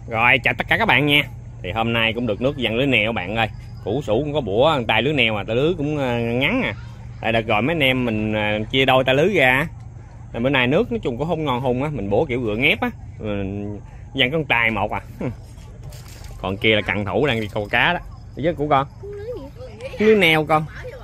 Rồi chào tất cả các bạn nha. Thì hôm nay cũng được nước vặn lưới nèo bạn ơi. Củ sủ cũng có bủa tay lưới nèo mà tay lưới cũng ngắn à. Tại đợt rồi mấy anh em mình chia đôi tay lưới ra. Bữa nay nước nói chung cũng không ngon hung á, mình bủa kiểu gựa ngép á. Vặn con tay một à. Còn kia là cặn thủ đang đi câu cá đó. Với của con. Lưới nèo con.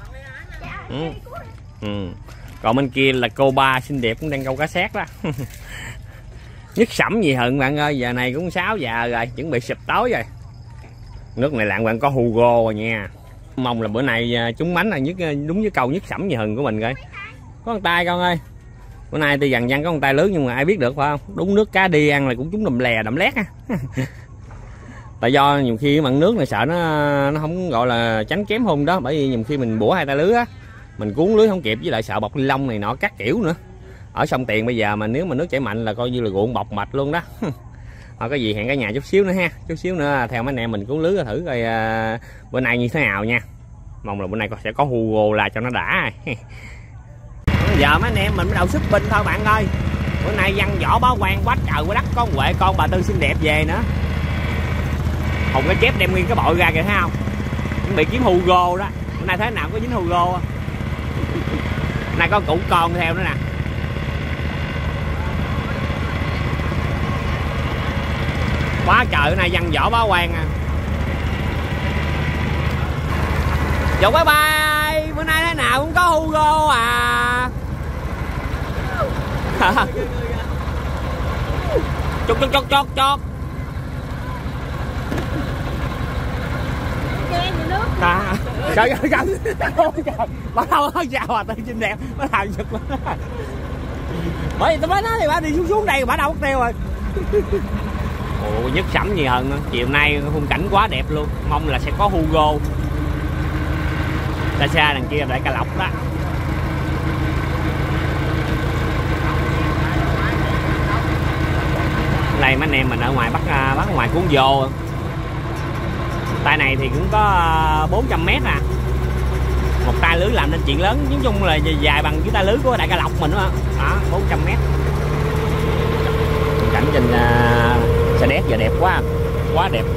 Còn bên kia là cô ba xinh đẹp cũng đang câu cá xét đó. Nhất sẩm gì hận bạn ơi, giờ này cũng 6 giờ rồi, chuẩn bị sụp tối rồi. Nước này lạng bạn có Hugo rồi nha. Mong là bữa nay trúng mánh là đúng với câu nhất sẩm gì hận của mình coi. Có con tay con ơi. Bữa nay tuy dằn có con tay lớn nhưng mà ai biết được phải không? Đúng nước cá đi ăn là cũng trúng đầm lè đậm lét á. Tại do nhiều khi mặn nước này sợ nó không gọi là tránh kém hung đó, bởi vì nhiều khi mình bủa hai tay lưới á, mình cuốn lưới không kịp, với lại sợ bọc ni lông này nọ các kiểu nữa. Ở sông Tiền bây giờ mà nếu mà nước chảy mạnh là coi như là ruộng bọc mạch luôn đó. Thôi cái gì hẹn cả nhà chút xíu nữa ha, chút xíu nữa theo mấy anh em mình cuốn lưới thử coi bữa nay như thế nào nha. Mong là bữa nay sẽ có Hugo là cho nó đã. Giờ mấy anh em mình bắt đầu shopping thôi bạn ơi. Bữa nay văn võ báo quan quá trời quá đất, có Huệ con bà Tư xinh đẹp về nữa. Hùng cái chép đem nguyên cái bội ra kìa thấy không? Chuẩn bị kiếm Hugo đó. Bữa nay thế nào có dính Hugo. Nay có cụ con theo nữa nè. Quá trời bữa nay văn võ báo quan à. Dụ bye bye. Bữa nay thế nào cũng có Hugo à. Chốt chốt chốt chốt chốt. Trời ơi trời. Bà đâu có sao à, Tư xinh đẹp. Bà làm giật quá. Bởi vì tôi mới nói thì bà đi xuống đây bà đâu mất tiêu rồi. Ồ, nhất sẩm gì hơn. Chiều nay khung cảnh quá đẹp luôn. Mong là sẽ có Hugo. Xa xa đằng kia lại Cà Lộc đó. Đây mấy anh em mình ở ngoài bắt ngoài cuốn vô. Tay này thì cũng có 400 m à. Một tay lưới làm nên chuyện lớn, nói chung là dài bằng cái tay lưới của đại Cà Lộc mình đó. Đó, 400 m. Cảnh trên Sa Đéc giờ đẹp quá, quá đẹp.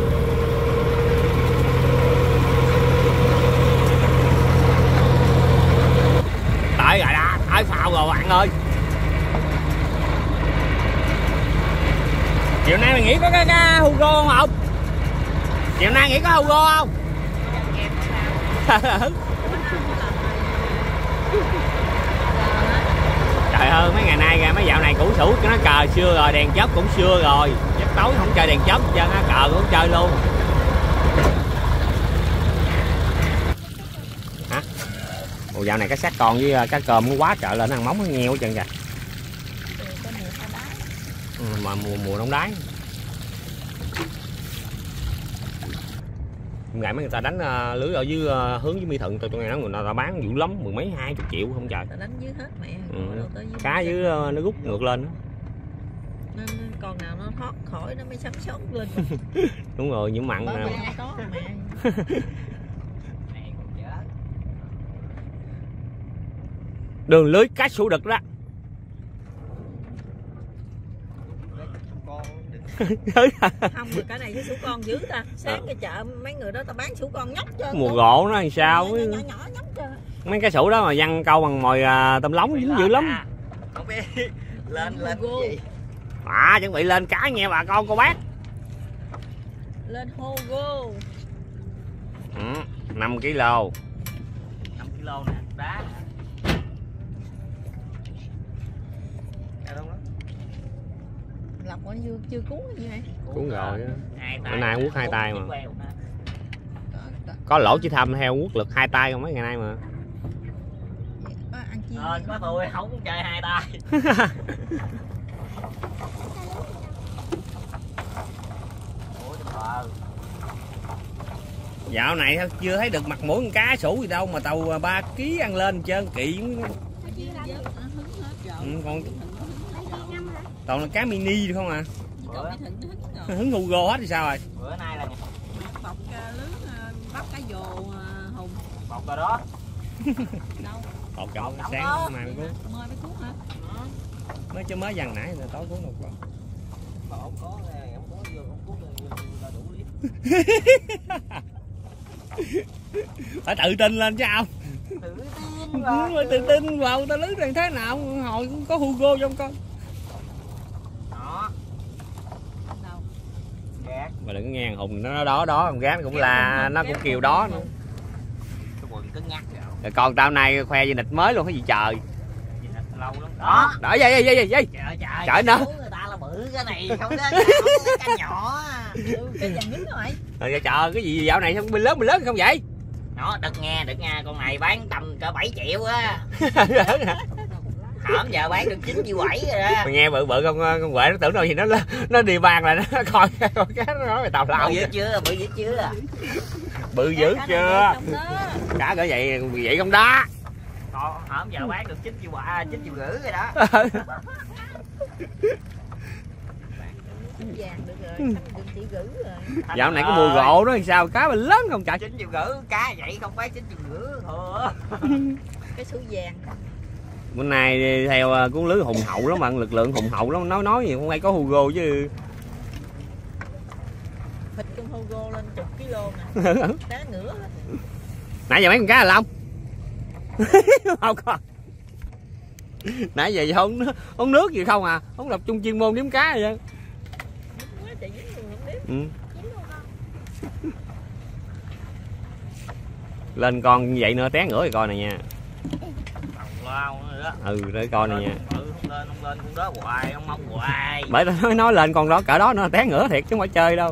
Tới rồi đó, tới phao rồi bạn ơi. Chiều nay mày nghĩ có cái Hugo không không? Chiều nay nghĩ có Hugo không? Trời ơi mấy ngày nay ra mấy dạo này củ sủ nó cờ xưa rồi, đèn chớp cũng xưa rồi. Chắc tối không chơi đèn chớp cho nó cờ cũng chơi luôn. Hả? Ồ, dạo này cái xác con với cá cơm nó quá trời lên, ăn móng nó nghèo hết trơn kìa. Mà mùa đông đáy. Ngày mấy người ta đánh lưới ở dưới hướng với Mỹ Thuận, tụi ngày đó người ta bán dữ lắm, mười mấy 20 triệu không trời. Ta đánh dưới hết mẹ. Cá dưới nó rút ngược lên đó. Con nào nó thoát khỏi nó mới sắp sống lên. Đúng rồi, nhiễm mặn nè. Có mẹ. Đường lưới cá sủ đực đó. Không, cái này cái sủ con dữ ta. Sáng cái chợ mấy người đó ta bán sủ con nhóc trơn. Mùa gỗ nó làm sao? Nhỏ nhỏ nhóc trơn. Mấy cái sủ đó mà văng câu bằng mồi tôm lóng dính dữ lắm. Không biết lên gì. Chuẩn bị lên cá nha bà con cô bác. Lên Hugo. 5 kg. 5 kg nè, đá. Lộc còn chưa cuốn gì vậy? Cuốn rồi á. Bữa nay quất 2 tay mà. Có lỗ chỉ thăm theo quất lực 2 tay không mấy ngày nay mà. Có tôi không chơi 2 tay. Dạo này chưa thấy được mặt mũi con cá sủ gì đâu mà tàu 3 kg ăn lên trơn kỵ. Còn toàn là cá mini không à. Hứng Hugo hết thì sao rồi? Bữa nay là bọc lưới bắt cá dồ Hùng. bọc rồi đó. Đâu? Bọc chậu sáng mai mới cuốn. Mới cuốn hả? Mới chứ mới dằn nãy rồi tối cuốn một con. Không có vô không cuốn là đủ đi. Phải tự tin lên chứ không. Tự tin vào ta lưới này thế nào hồi cũng có Hugo trong con. Đó. Gạt. Mà đừng nghe Hùng nó đó con gác cũng là nó cũng kêu đó nữa. Cái quần cứng ngắt rồi. Còn tao này khoe gì nịch mới luôn cái gì trời. Lâu lắm. Đó. Đó gì. Trời nữa. Người ta là bự cái này không có cái nhỏ. Cái vàng nhính rồi. Rồi trời cái gì dạo này không bên lớn không vậy? Đó, đừng nghe con này bán tầm cỡ 7 triệu á. Hổm giờ bán được 9 triệu 7 rồi đó. Mà nghe bự con quệ nó tưởng đâu gì nó đi bàn là nó coi cái nó nói về tàu lao. Bự dữ chưa? Bự dữ chưa? Cả cỡ vậy không đó. Còn hổm giờ bán được 9 triệu 9,5 triệu rồi đó. Vàng được rồi, được chỉ gửi rồi. Dạo này có mùa gỗ đó thì sao cá mình lớn không trời. 9,5 triệu cá vậy không phải 9,5 triệu thôi. Cái số vàng. Bữa nay theo cuốn lưới hùng hậu lắm bạn, lực lượng hùng hậu lắm, nói gì hôm nay có Hugo chứ. Thịt con Hugo lên 10 kg nè. Cá nữa. Nãy giờ mấy con cá là không? Không con. Nãy giờ không nước gì không à, không lập chung chuyên môn đếm cá vậy. Ừ. Lên con như vậy nữa té ngửa rồi coi nè nha. Lao nữa đó. Ừ để coi nè nha. Không lên con đó hoài, ông mong hoài. Bởi tao nói lên con đó cỡ đó nó té ngửa thiệt chứ không phải chơi đâu.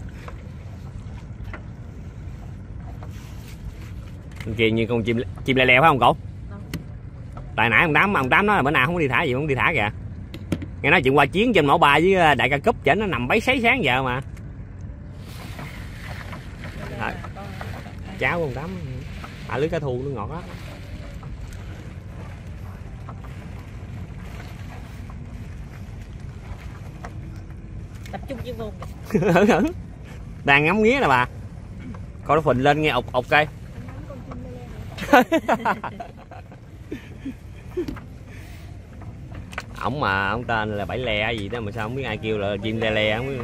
Kìa như con chim lè lè phải không cậu? Tại nãy ông Tám nói là bữa nào không có đi thả gì không đi thả kìa. Nghe nói chuyện qua chiến trên mẫu 3 với đại ca cúp chỉnh nó nằm bấy sấy sáng giờ mà. À, cháu của ông Tám lưới cá thu nó ngọt đó. Tập trung chuyên môn. Đang ngắm nghía nè bà. Coi nó phình lên nghe ục cây. Ổng mà ông tên là Bảy Le gì đó mà sao không biết ai kêu là chim le le không biết.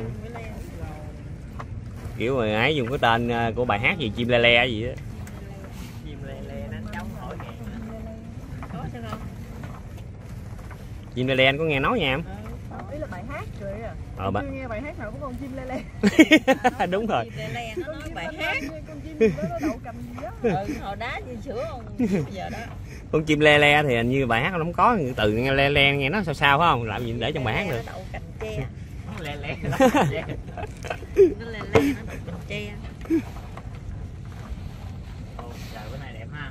Kiểu mà ấy dùng cái tên của bài hát gì chim le le gì đó. Chim le đánh trống hỏi nghe. Có sao không? Chim le le anh có nghe nói nha em. Ý là bài hát rồi à. Chưa nghe bài hát nào của con chim le le. Đúng rồi. Chim le le nó nói bài hát. Con chim đó nó đậu cầm gì đó. Hồi đá như sữa không giờ đó. Con chim le le thì hình như bài hát nó không có từ nghe le le nghe nó sao phải không? Làm gì để trong bài hát được. Nó đậu cành tre. Nó le le. Nó le le nó đậu cành tre. Trời bữa nay đẹp ha.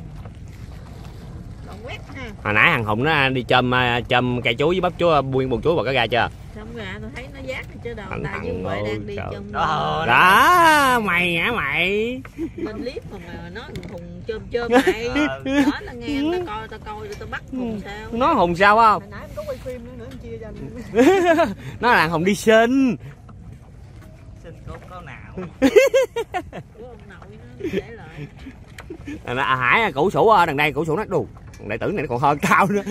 Còn quét ha. Hồi nãy thằng Hùng nó đi châm cây chuối với bắp chuối buông chuối vào cái ra chưa? Xong ra tôi thấy nó giác chứ đâu. Ta với Huệ đang đi trong đó mày hả mày? lên clip mà nó Hùng chôm mày. Đó tao nghe tao coi tao bắt Hùng sao. Nó Hùng sao không? Hồi nãy em có quay phim nữa em chia cho anh. Nó là Hùng đi sinh. Sinh có nào. Của ông nội nó để lại. Hải củ sủ ở đằng đây củ sủ nó đù. Đại tử này nó còn hơn tao nữa.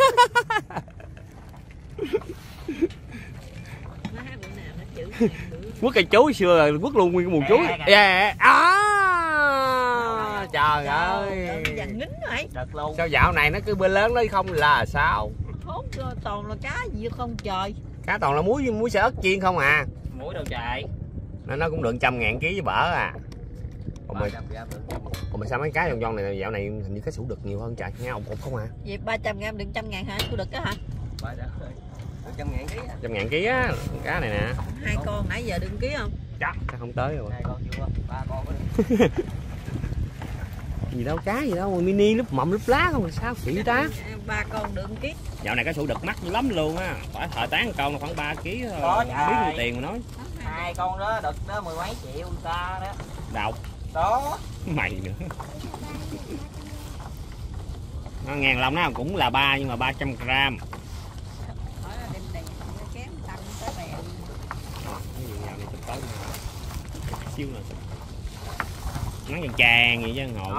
Quất cây chuối xưa quất luôn nguyên cái mùa chuối. Trời ơi. Vàng nín rồi. Đợt luôn. Sao dạo này nó cứ bơi lớn đấy không là sao? Hốt toàn là cá gì không trời. Cá toàn là muối sợi ớt chiên không à. Muối đâu trời. Nó cũng được 100.000 kg với bở à. Còn mà sao mấy cái vòng này dạo này hình như cái sủ đực nhiều hơn trời, nghe ổng không à. Vậy 300g được 100.000 hả? Sủ đực á hả? 100.000 kg. 100.000 kg á, cá này nè. 2 con nãy giờ đừng ký không? Chắc không tới rồi. 2 con chưa? 3 con gì đâu cá gì đâu, mini lúc mầm lúc lá không sao kỹ ta. 3 con được ký. Dạo này cái sủ đực mắc lắm luôn á, phải thời tán con là khoảng 3 kg thôi. Có biết nhiêu tiền mà nói. 2 con đó đực đó 10 mấy triệu ta đó. Đâu? Đó. Mày nữa. Nó ngàn lông nó cũng là 3 nhưng mà 300g. Siêu nè. Nắng chàng chàng vậy chứ ngồi.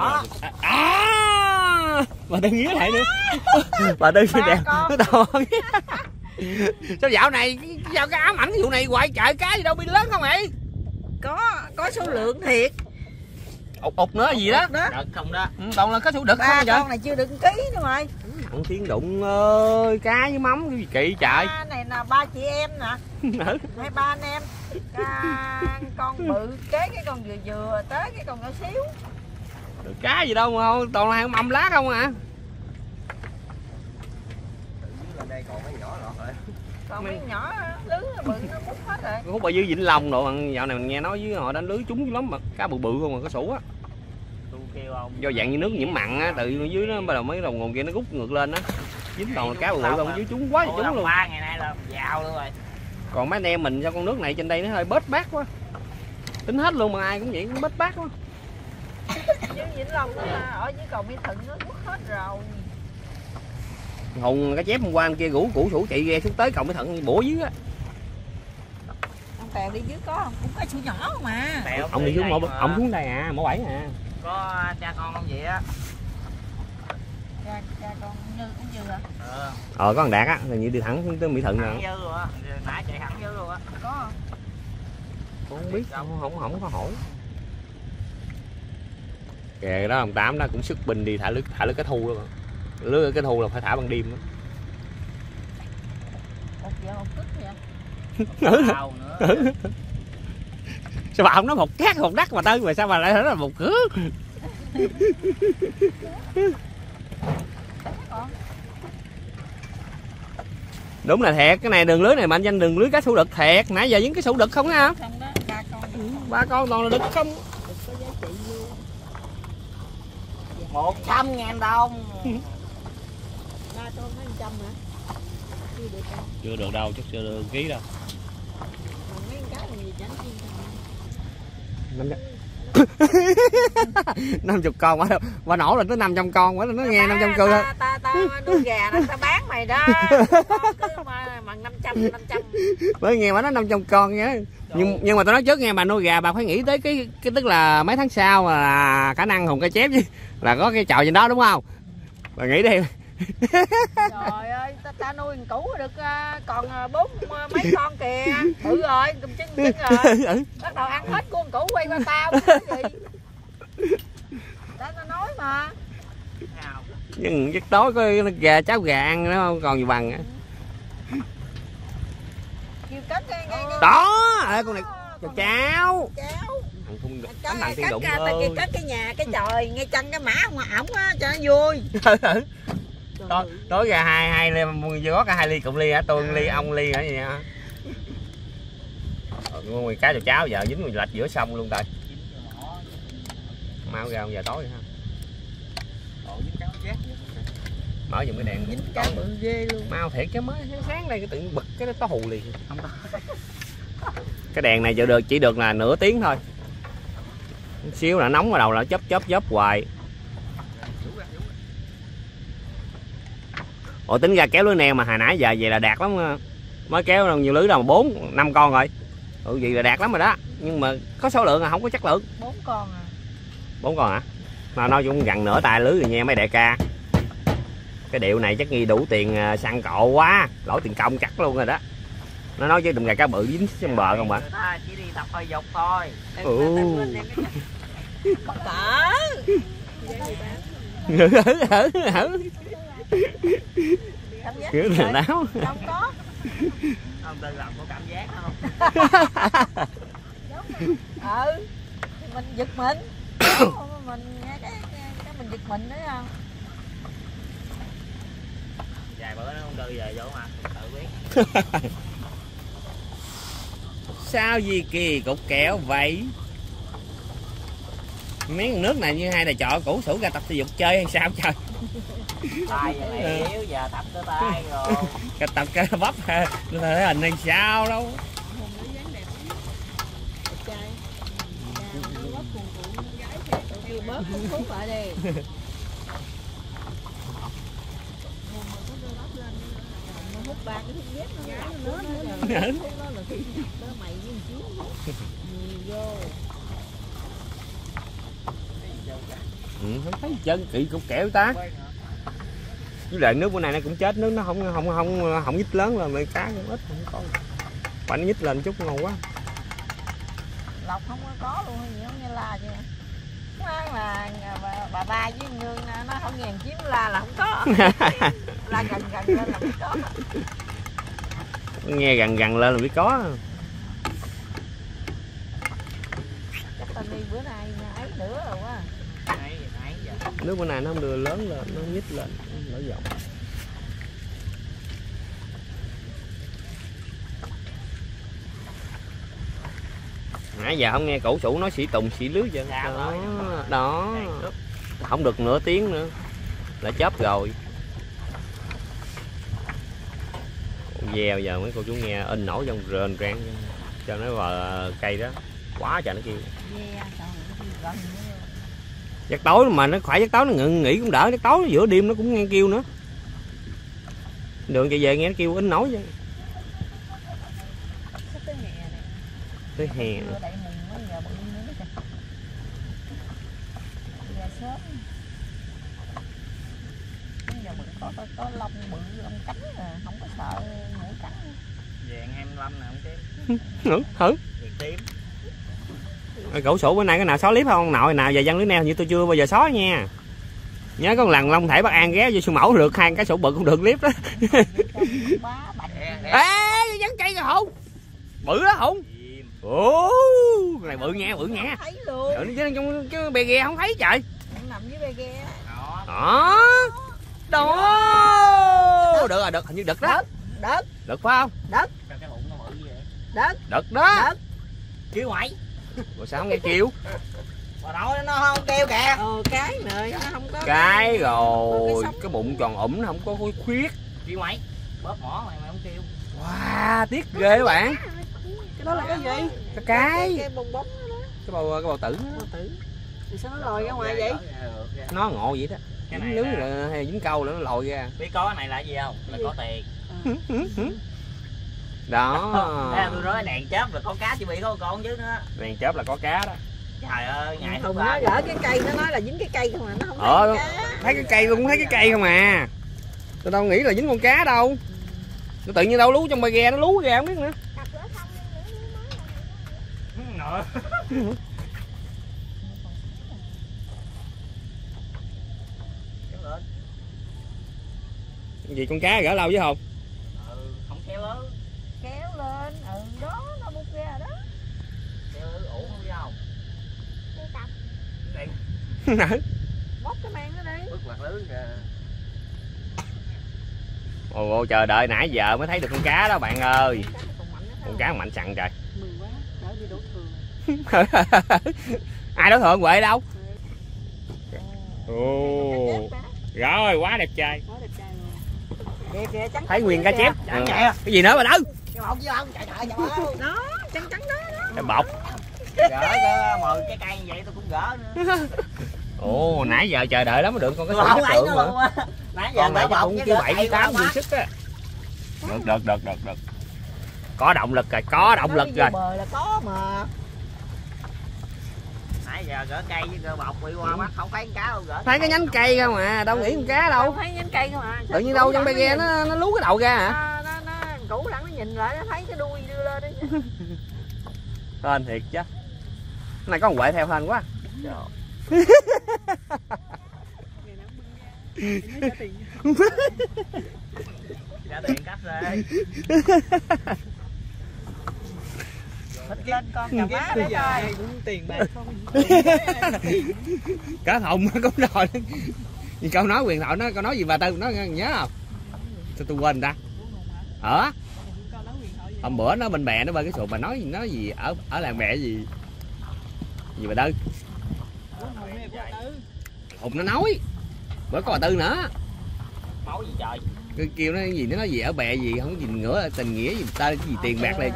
Bà Tư nghĩa lại nữa. Bà Tư xinh đẹp. Nó to. Sao dạo này sao cái ám ảnh vụ này hoài trời, cá gì đâu bị lớn không vậy? Có số lượng thiệt. Ụt nữa gì đó. Đợt không đó. Toàn là cá thủ đực không vậy? Con này chưa được ký nữa rồi. Con Thiên Đụng ơi, cá với mắm cái gì kỳ trời. Cá này là 3 chị em nè. Hai 3 anh em. Con bự kế cái con vừa tới cái con nhỏ xíu. Được cá gì đâu mà không, toàn là mầm lá không à. Đây còn mấy nhỏ lọt rồi. Còn mấy nhỏ lưới nó bự nó mút hết rồi. Khúc ở dưới Vĩnh Long độ, dạo này mình nghe nói với họ đánh lưới trúng dữ lắm mà, cá bự bự không mà có sủ á. Do dạng như nước nhiễm mặn á, từ dưới nó bắt đầu mấy đầu nguồn kia nó rút ngược lên á. Dính toàn là cá bự bự không, dưới trúng quá thì trúng luôn. 3 ngày nay là giàu luôn rồi. Còn mấy anh em mình sao con nước này trên đây nó hơi bết bát quá. Tính hết luôn mà ai cũng vậy, cũng bết bát quá. Dưới Vĩnh Long nó ở dưới cầu Mỹ Thuận nó rút hết rồi. Hùng cái chép hôm qua em kia rủ củ sủ chạy ghe xuống tới cầu Mỹ Thuận bổ dưới á. Ông Tèo đi dưới có không? Cũng có sủ nhỏ không mà. Ông đi xuống ông xuống đây à, mỏ 7 à. Có cha con không vậy á? Cha con Như cũng Như hả? Có thằng Đạt á, hình như đi thẳng xuống tới Mỹ Thuận rồi. Như luôn á, nãy chạy thẳng vô luôn á. Có. Không biết, không có hỏi. Kìa đó ông Tám đó cũng xuất binh đi thả lưới cái thu đó. Lưới cái thu là phải thả ban đêm đó. Một giờ một cứt vậy. Sao bà không nói một cát một đắt mà tới mà sao bà lại nói là một cửa? Đúng là thiệt, cái này đường lưới này mệnh danh đường lưới cá sủ đực thiệt, nãy giờ dính cái sủ đực không á? Không đó, 3 con. 3 con toàn là đực không. Đực có giá trị luôn. 100.000 đồng. 3 con mấy 100 hả? Chưa được đâu. Chưa được đâu, chắc chưa được ký đâu. Còn mấy cá là gì chẳng chiên không. 50 con bà nổ là tới 500 con quá, nó nghe 500 con thôi. Ta nuôi gà đó, ta bán mày đó. Con cứ mà 500. Mới nghe bà nói 500 con nhá. Nhưng mà tôi nói trước nghe, bà nuôi gà bà phải nghĩ tới cái tức là mấy tháng sau là khả năng Hùng cái chép chứ là có cái chòi trên đó đúng không? Bà nghĩ đi. Trời ơi, ta nuôi cũ được còn 4 mấy con kìa. Bự rồi, cầm chân rồi. Bắt đầu ăn hết con cũ quay qua tao. Cái gì? Nó nói mà. Nhưng giấc tối có gà cháo gà ăn nó không còn gì bằng. Kêu cất nghe. Đó, con này cháo. Cái Thiên Đụng ơi. cất cái nhà cái trời ngay chân cái mã ngoài ổng á cho nó vui. Tối ra hai ly có cả 2 ly cộng ly hả? Tôi ly ông ly hả vậy hả? Nguyên cá cháo giờ dính mình lạch giữa sông luôn trời. Mau ra ông giờ tối ha. Mở giùm cái đèn dính cá bự ghê luôn. Mau thiệt chứ mới sáng đây cái tự bực cái nó có hù liền. Cái đèn này chỉ được là nửa tiếng thôi. Xíu là nóng vào đầu là chớp hoài. Ủa tính ra kéo lưới neo mà hồi nãy giờ vậy là đạt lắm, mới kéo đâu nhiều lưới đâu mà 4-5 con rồi. Vậy là đạt lắm rồi đó, nhưng mà có số lượng là không có chất lượng. 4 con à. 4 con hả? Mà nói cũng gần nửa tay lưới rồi nha mấy đại ca. Cái điệu này chắc nghi đủ tiền săn cộ quá, lỗi tiền công cắt luôn rồi đó. Nó nói với đùm gà cá bự dính trên bờ không bạn? Chỉ đi tập hơi dục thôi. Bất cỡ. Kiểu là náo. Không có. Ông tự làm có cảm giác không? Mình giật mình. Mình nghe cái mình giật mình đấy không? Dài bữa nó không tư về vô mà tự biết. Sao gì kỳ cục kẹo vậy? Miếng nước này như hai thầy trò cũ sủ ra tập thể dục chơi hay sao trời? Tay giờ yếu giờ tập cái tay rồi. Cái tập cái bắp thể hình hay sao đâu. Bớt hút lại đi. Hút 3 cái thuốc vết nó lớn đó là mày với chiếu vô. Không thấy chân kỵ cục kẹo ta. Với lại nước bữa nay nó cũng chết, nước nó không nhích lớn lên, mấy cá cũng ít không có. Phải nó nhích lên chút ngon quá. Lộc không có luôn, gì không như la vậy. Nói là bà ba với Nương nó không nghe chiếm la là không có. La gần lên là mới có. Nghe gần lên là biết có. Chắc ta đi bữa nay ấy nữa rồi quá. Nước bữa nay nó không đưa lớn lên, nó nhích lên, nó mở rộng. Nãy giờ không nghe cổ sủ nói xỉ tùng xỉ lưới vậy đó, đó. Không được nửa tiếng nữa là chớp rồi. Gieo giờ mấy cô chú nghe in nổi trong rền rang cho nó vào cây đó quá trời nó kêu. Giấc tối mà nó khỏi giấc tối nó nghỉ cũng đỡ, giấc tối giữa đêm nó cũng nghe kêu nữa. Đường chạy về nghe nó kêu in nổi vậy. Tới hè. Có lông bự, lông cánh à, không có sợ mũi cắn. Vàng 25 nè không tím. Thử. Tím. Cổ sủ bữa nay cái nào xóa clip không nội nào về dân lưới neo như tôi chưa bao giờ xóa nha. Nhớ có một lần Long Thể Bắc An ghé vô Sư Mẫu được 2 cái sủ bự cũng được clip đó. Ê, dán cây rồi Hùng. Bự đó Hùng. Ồ, cái này bự nha, bự nha. Thấy luôn. Trong cái bè ghe không thấy trời. Nằm dưới bè ghe. Đó. Đó. Được rồi, được, hình như đực đó. Đực. Đực phải không? Đực. Cái bụng nó bự vậy. Đực. Đực đó. Đực. Kêu ngoại. Rồi sao không nghe kêu? Bà nội nó không kêu kìa. Cái này nó không có. Cái rồi, cái bụng tròn ủm nó không có khuyết. Kêu ngoại. Bóp mỏ mày không kêu. Wow, tiếc ghê các bạn. Cái đó là cái gì? Cái bông bóng đó. cái bầu tử. Bầu tử. Thì sao nó lòi ra ngoài vậy? Nó ngộ vậy đó. Cái này dính lưới là hay dính câu là nó lòi ra. Biết có cái này là gì không? Là có tiền. Đó. Đây tôi nói đèn chớp là có cá chỉ bị có con chứ nữa. Đèn chớp là có cá đó. Trời ơi, ngày Hùng nó gỡ cái cây nó nói là dính cái cây không à, nó không thấy cá. Thấy cái cây tôi cũng thấy cái cây không à. Tôi đâu nghĩ là dính con cá đâu. Nó tự nhiên đâu lú trong bè ghe nó lú ra không biết nữa. Gì con cá gỡ lâu với không? Không kéo lớn. Kéo lên, đó nó bút ra đó. Kéo ủ không biết không? Bóc cái mang nó đi. Bước mặt lưới kìa. Ồ, chờ đợi nãy giờ mới thấy được con cá đó bạn ơi. Con cá mạnh sẵn trời. Mừng quá, đỡ đi đổ thường. Ai đổ thường Huệ đâu? Ồ. Rồi, quá đẹp trai. Thấy nguyên cá chép. Cái gì nữa mà đâu? Cái bọc với ông, trời trời trời. Đó, trắng trắng đó. Cái bọc. Gỡ mời cái cây như vậy tôi cũng gỡ nữa. Ồ, nãy giờ chờ đợi lắm mới được con cá Không chất ấy lượng luôn mà. á. Nãy giờ Con này chắc cũng kêu 7 8 dư sức á. Được. Có động lực rồi, có động lực rồi. Bờ là có mà. Nãy giờ gỡ cây với gỡ bọc bị qua mắt không thấy con cá đâu gỡ. Thấy cái nhánh cây không à, đâu nghĩ con cá đâu. Đâu thấy nhánh cây không à. Tự nhiên đâu trong bè ghe nó lú cái đầu ra hả? Nó cũ lắm, nó nhìn lại nó thấy cái đuôi đưa lên đấy. Hên thiệt chứ. Cái này có con Huệ theo hên quá. Trả tiền cắt rồi. Thích lên con cà má đấy thôi. Cũng tiền bạc không. Cá thùng cũng rồi. Vì câu nói quyền thoại nó câu nói gì bà Tư nó nhớ không? Sao tôi quên ta? Hôm bữa nó bên bè nó bên cái xuồng mà nói gì ở làng bè gì bà Tư? Hùng nó nói bữa có bà Tư nữa. Máu gì trời? Cái kêu nó gì nó nói gì ở bè gì không gì nữa tình nghĩa gì ta cái gì tiền bạc liền.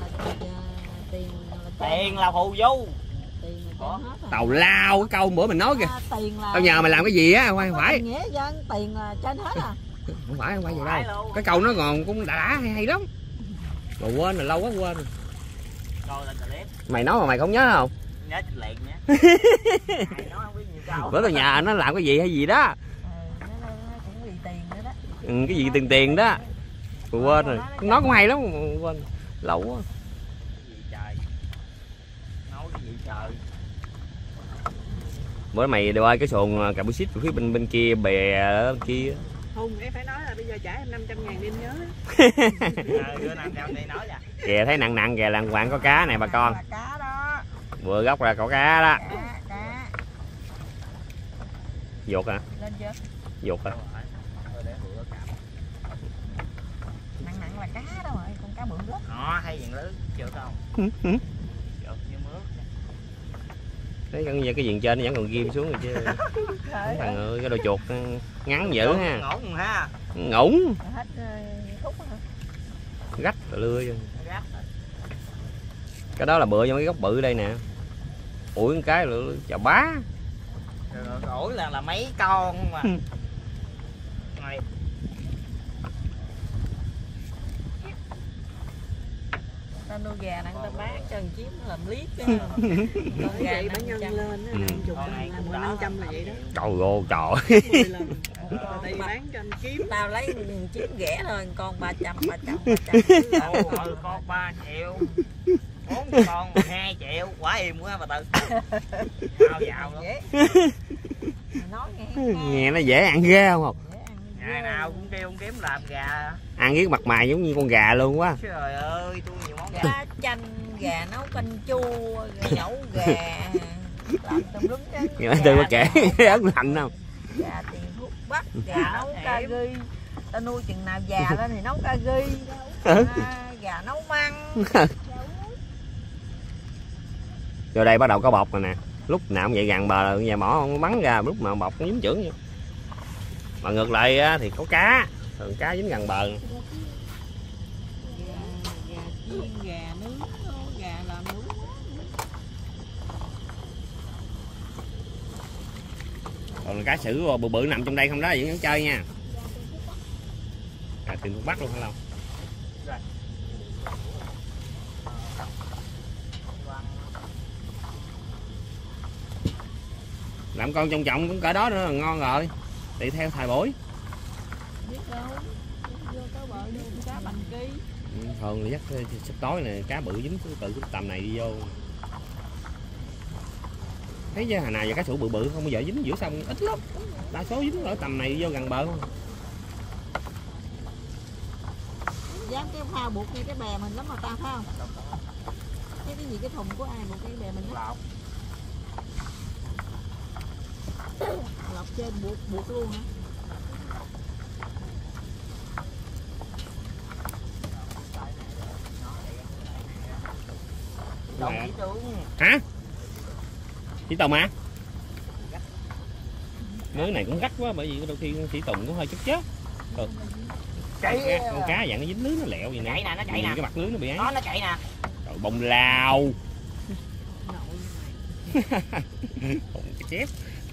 Tiền là phù du. Tàu lao cái câu bữa mình nói kìa. Tao nhờ mày làm cái gì á, không phải. Nghĩa dân tiền là trên hết à. Không phải vậy đâu. Cái câu nó còn cũng đã hay lắm. Mà quên rồi lâu quá quên rồi. Mày nói mà mày không nhớ không? Nhớ liền nhé. Bữa tao nhà nó làm cái gì hay gì đó. Nó cũng vì tiền nữa đó. cái gì tiền tiền đó. Tôi quên rồi. Nói cũng hay lắm, quên. Lâu quá. Bữa mày đưa ơi cái xuồng cà bô xít phía bên kia bè ở kia. Hùng em phải nói là bây giờ trả em 500.000 đi em nhớ. Đưa 500 đi nói ra. Kìa thấy nặng nặng kìa, làng quạng có cá nè bà con. Cá đó. Vừa góc ra có cá đó. Cá. Vụt hả? Lên chưa? Vụt hả? Nặng nặng là cá đó rồi, con cá bự lắm. Nó hay diện lưới chưa không? Chụp như mướt. Thấy cái viền trên nó vẫn còn ghim xuống rồi chứ. Thằng ơi cái đôi chuột ngắn dữ ha. Ngỗng ha. Ngỗng. Hết khúc hả? Gách rồi lươi. Cái đó là bựa trong cái gốc bự đây nè. Ủi cái rồi chà bá. Ủi là mấy con mà. Này. Ta nuôi gà nè, ta bán cho thằng Chiếm nó làm liếc chứ. Con gà nó nhân lên á, 50 là 500 là vậy đó. Trời ơi trời. Tại vì bán cho anh Chiếm. Tao lấy Chiếm ghẻ thôi, con 300. Con 3 triệu. 4 con 2 triệu, quá im quá bà Tư. Vào luôn. Nói nghe nó dễ ăn ghê không? Ngày nào cũng kêu kiếm làm gà. Ăn với mặt mày giống như con gà luôn quá. Trời ơi, tôi nhiều món gà. Cá chanh, gà nấu canh chua, nhậu gà. Làm tùm lum chứ. Nghe tôi có kể ấn lạnh không? Gà tiền thuốc bắc, gà nấu ca ghi. Ta nuôi chừng nào già lên thì nấu ca ghi. Gà nấu măng. Rồi đây bắt đầu có bọc rồi nè. Lúc nào cũng vậy gần bờ là nhà mỏ không bắn ra, lúc nào bọc nó dính chưởng vậy. Mà ngược lại á, thì có cá, thường cá dính gần bờ. Gà chiên, gà nướng, gà làm nướng. Còn cá sữ bự bự nằm trong đây không đó vẫn chơi nha. Tiền thuốc bắc luôn hả Long? Làm con trông trọng cũng cỡ đó nữa là ngon rồi. Tùy theo thời buổi. Biết đâu, vô cá bự vô cá bằng ký. Thường là dắt sắp tối này cá bự dính từ cái tầm này đi vô. Thấy chứ hồi nào giờ cá sủ bự bự không bao giờ dính giữa sông ít lắm. Đa số dính ở tầm này đi vô gần bờ không. Dám cái phao buộc ngay cái bè mình lắm mà ta phải không? Cái gì cái thùng của ai buộc cái bè mình đó. Lọc trên buộc luôn hả? Hả? Chỉ Tùng hả? Lưới này cũng gắt quá bởi vì đôi khi chỉ Tùng cũng hơi chút chết. Con cá dạng nó dính lưới nó lẹo vậy nè. Chạy nè, nó chạy nè. Cái mặt lưới nó bị ấy. Đó, nó chạy nè. Trời bông lao. Bông cái chép.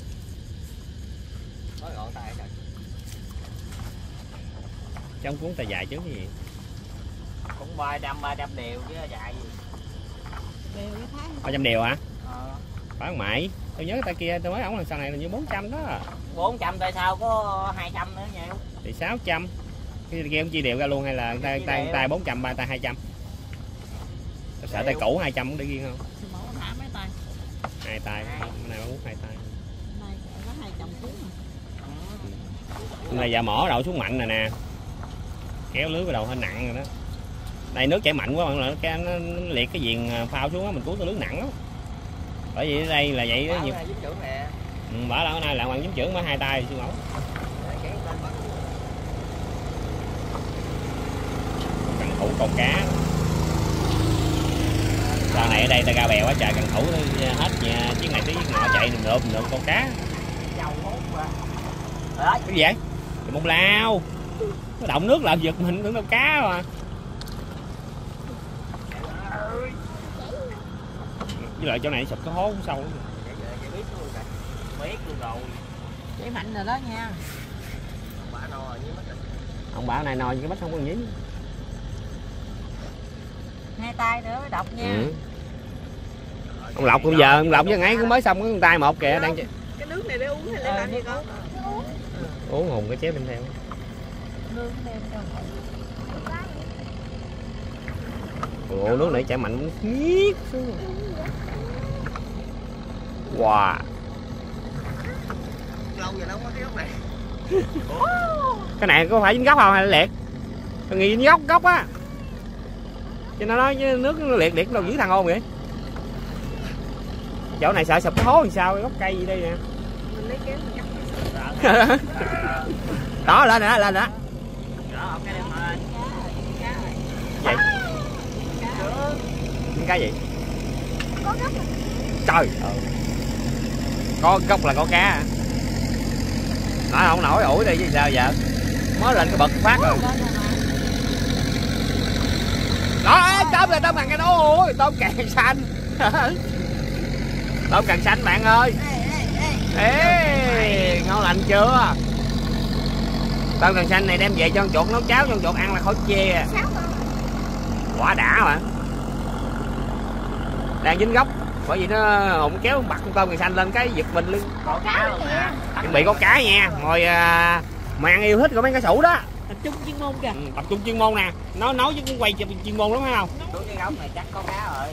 Trong cuốn tay dài chứ cái gì? Cũng 300 đều chứ dài gì. Đều cái tháng. 300 đều hả? Phải không mày? Tôi nhớ tay kia tôi nói ổng lần sau này là như 400 đó. 400 tại sao có 200 nữa nhiều? Thì 600. Cái kia ông chia đều ra luôn hay là tay 400 tay 200? Tôi sợ tay cũ 200 cũng để riêng không? Mẫu thả mấy tay? 2 tay, cái này muốn 2 tay. Này có 200 kg mà. Hôm nay giờ mỏ đầu xuống mạnh rồi nè. Kéo lưới cái đầu hơi nặng rồi đó. Đây nước chảy mạnh quá bạn ơi, cái nó liệt cái viền phao xuống á mình cuốn cái lưới nặng lắm. Bởi vì ở đây là vậy đó nhiều. Bảo là hôm nay là hoàng dính trưởng mới 2 tay siêu mẫu. Cần thủ con cá. Sau này ở đây ta ra bè quá trời cần thủ hết nha, chiếc này tới chiếc nọ chạy đừng lượm con cá. Cái gì vậy? Một lao. Nó động nước làm giật mình tưởng đâu cá mà. Với lại chỗ này sụp cái hố cũng sâu lắm. Biết luôn rồi. Chảy mạnh rồi đó nha. Ông bảo này nồi cái bách không có nhí. 2 tay nữa mới đọc nha. Ừ. Ông Lộc bây giờ ông Lộc với ngay cũng mới xong cái tay một kìa đang cái nước này để uống hay để làm gì con? Uống hùng cái chép bên theo. Ủa, nước này chảy mạnh nghiết xuống. Wow. Lâu giờ đâu có cái gốc này. Cái này có phải dính gốc không hay là liệt? Tôi nghĩ dính gốc á. Cho nó nói nước nó liệt đâu dữ thằng ôn vậy. Chỗ này sợ sụp cái hố thì sao, gốc cây gì đây nè. Mình lấy kéo mình cắt. Đó lên nè, lên nè. Đó, cái đem lên. Vậy. Cái gì? Có gốc. Trời ơi. Có gốc là có cá. Nói không nổi ủi đi chứ sao giờ. Mới lên cái bật phát rồi. Đó, tôm là tôm bằng cái đó, ôi, tôm càng xanh. Tôm càng xanh bạn ơi. Ê, ngon lành chưa? Tôm càng xanh này đem về cho con chuột nấu cháo cho con chuột ăn là khỏi chê. Quả đã mà. Đang dính gốc, bởi vì nó hùng kéo bật con tôm càng xanh lên cái giật mình luôn. Có cá luôn nè. Chuẩn bị có cá nha. Ngồi mà ăn yêu thích của mấy cá sủ đó. Tập trung chuyên môn kìa. Tập trung chuyên môn nè. Nó nói chứ cũng quay chuyên môn lắm phải không? Đúng cái gốc này chắc có cá rồi.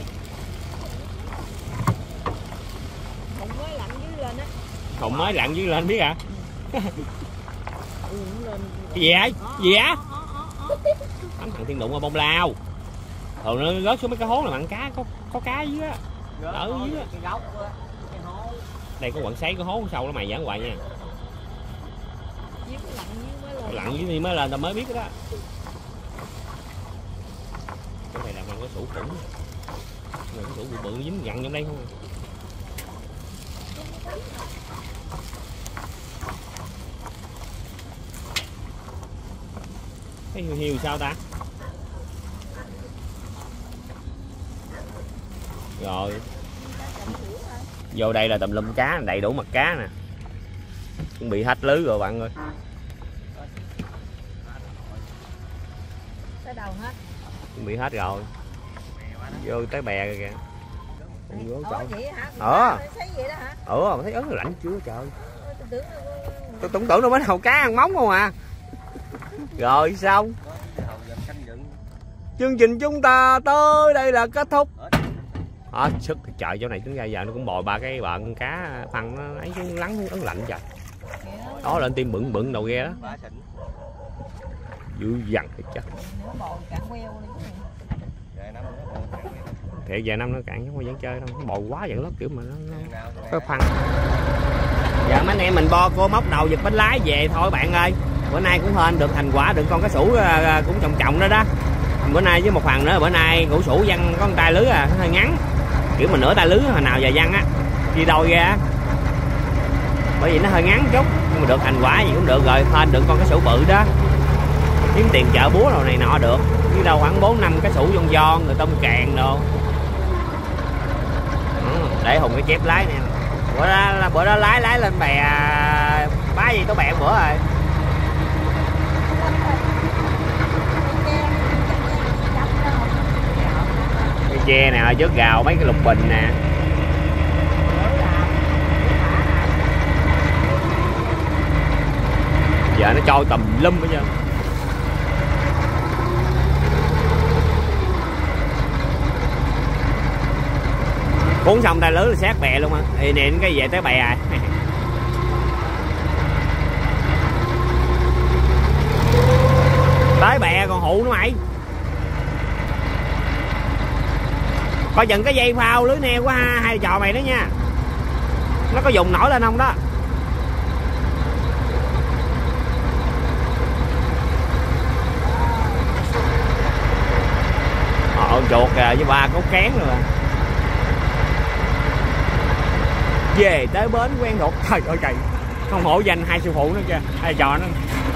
Hùng mới lặn dưới lên á. Hùng mới lặn dưới lên biết hả? Lên. Cái gì vậy? Gì á? Thằng thiên đụng ở bông lao. Thường nó rớt xuống mấy cái hố là mặn cá, có cá dưới á. Ở dưới á. Cái gốc á, cái hố. Đây có quặng sấy cái hố sâu đó mày giỡn hoài nha. Lặn dưới đi mới lên tao mới biết cái đó. Cái này là con có sủ khủng. Cái sủ bự bự dính gặn trong đây không. Cái hiu sao ta? Rồi. Vô đây là tùm lum cá, đầy đủ mặt cá nè. Cũng bị hết lưới rồi bạn ơi. Tới đầu hết. Cũng bị hết rồi. Vô tới bè rồi kìa. Vậy hả? Thấy vậy đó hả? Mà thấy ớn lạnh chưa trời. Tôi tưởng nó mới đầu cá ăn móng không à. Rồi xong. Chương trình chúng ta tới đây là kết thúc. Sức thì trời chỗ này tính ra giờ nó cũng bò ba cái bạn cá phăng nó ấy xuống lắng ớn lạnh trời. Đó lên tim bự bự đầu ghe đó. Dữ dằn thì chắc. Thiệt vài năm nó cạn chứ không vẫn chơi đâu, nó bò quá vậy lắm kiểu mà nó có phăng. Giờ mấy anh em mình bo cô móc đầu giật bánh lái về thôi bạn ơi. Bữa nay cũng hên được thành quả được con cá sủ cũng trọng đó đó. Bữa nay với một phần nữa bữa nay ngũ sủ văng có con tay lưới nó hơi ngắn. Kiểu mình nửa tay lưới hồi nào giờ văng á đi đôi ra. Bởi vì nó hơi ngắn chút nhưng mà được thành quả gì cũng được rồi, hên được con cá sủ bự đó. Kiếm tiền chợ búa đồ này nọ được. Chứ đâu khoảng 4-5 cá sủ giòn rồi tôm càng đồ. Để Hùng cái chép lái nè. Bữa đó lái lên bè bá gì tao bè bữa rồi. Cái tre nè trước gào mấy cái lục bình nè. Giờ nó trôi tùm lum hết trơn. Cuốn xong tay lưới là sát bè luôn á. Thì nè cái về tới bè à. Tới bè còn hụ nữa mày. Coi chừng cái dây phao lưới neo của hai trò mày đó nha. Nó có dùng nổi lên không đó. Chuột kìa với ba có kén rồi. Về tới bến quen thuộc. Trời ơi trời. Không hổ danh hai sư phụ nữa kìa. Hai trò nó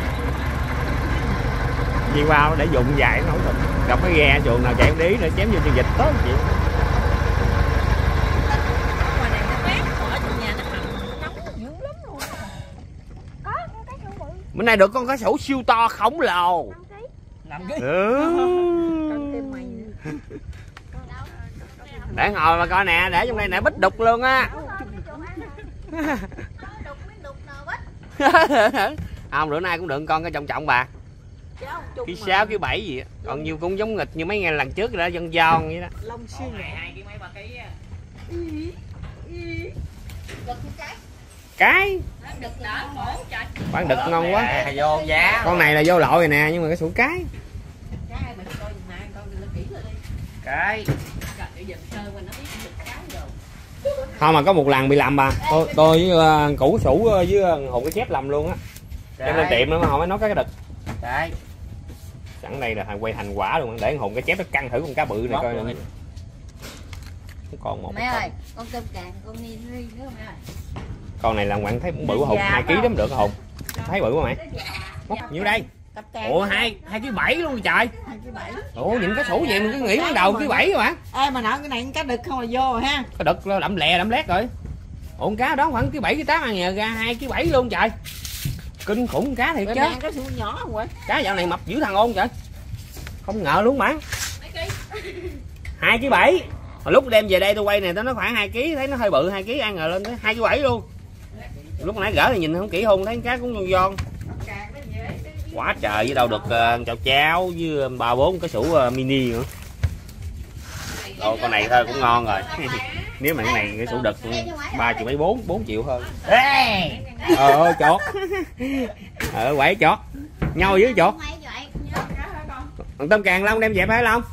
gì vào để dùng dài nó không. Gặp cái ghe chuột nào chạy đi nữa chém vô cho dịch tốt chị. Bữa nay được con cá sấu siêu to khổng lồ. 5 kg. Để ngồi mà coi nè, để trong đây nè bít đục luôn á. Không, bữa nay cũng được con cái trọng trọng bà. Ký 6 ký 7 gì á. Còn nhiều cũng giống nghịch như mấy ngày lần trước đó, dân giòn vậy đó. Lông xương này 2 ký mấy 3 ký á. Cái bán đực ngon quá. Vô giá. Con này là vô lội rồi nè, nhưng mà cái sủi cái. Cái Thôi mà có một lần bị làm bà. Tôi với củ sủ với hồn cái chép làm luôn á. Em lên tiệm nữa mà họ mới nói cái đực. cái Sẵn đây là quay thành quả luôn, để hồn cái chép nó căng thử con cá bự này coi. Còn một. mẹ ơi, con tôm càng con ni nữa không mẹ ơi. Con này là quặng thấy bự hồn 2 kg đó được hồn. Thấy bự quá mẹ. Móc nhiêu đây? Ủa 2 kg 7 luôn trời. 2 kg 7. Ủa nhìn cái sủ vậy mình cứ nghĩ ban đầu kg 7 rồi hả? Ê mà nợ cái này cá đực không là vô rồi ha. Cái đực đậm lè đậm lét rồi. Ủa con cá đó khoảng kg 7 kg 8 ăn nhờ ra 2 kg 7 luôn trời. Kinh khủng cá thiệt chứ. Cá sủi nhỏ không vậy? Cá dạo này mập dữ thằng ôn trời. Không ngờ luôn mà. 2 kg 7. Hồi lúc đem về đây tôi quay này nó khoảng 2 kg, thấy nó hơi bự 2 kg ăn rồi lên tới 2 kg 7 luôn. Lúc nãy gỡ thì nhìn không kỹ hôn thấy cá cũng giòn giòn. Quá trời với đâu được chào cháo với 3-4 cái sủ mini nữa. Ồ, con này thôi cũng ngon rồi. Nếu mà cái này cái sủ đực 3 triệu mấy 4 triệu hơn. Chọt. Quẩy chọt. Nhau dưới chọt. Còn tôm càng long đem dẹp phải không?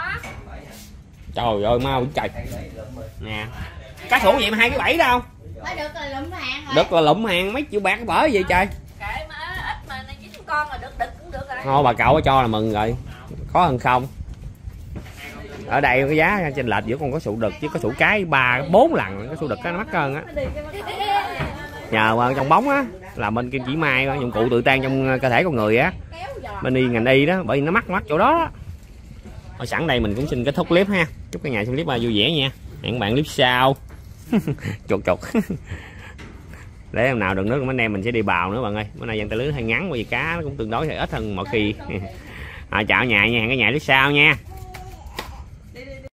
Trời ơi mau trời. Nè. Cá sủ vậy mà 2 kg 7 đâu? Đực là lụm hàng rồi. Đực là lụm hàng mấy triệu bạc bở vậy trời. Kệ mà ít mà 9 con là đực cũng được rồi. Thôi bà cậu cho là mừng rồi. Có hơn không. Ở đây cái giá chênh lệch giữa con có sụ đực chứ có sụ cái 3-4 lần, cái sụ đực nó mắc hơn á. Nhờ trong bóng á là bên kim chỉ mai dụng cụ tự tan trong cơ thể con người á. Bên ngành y đó, bởi vì nó mắc chỗ đó. Thôi sẵn đây mình cũng xin kết thúc clip ha. Chúc cả nhà xem clip vui vẻ nha. Hẹn các bạn clip sau. Chuột. Để hôm nào đừng nước mấy anh em mình sẽ đi bào nữa bạn ơi. Bữa nay dàn tay lưới hơi ngắn bởi vì cá nó cũng tương đối hơi ít hơn mọi khi. Chào nhà nha, hẹn cả nhà clip sau nha.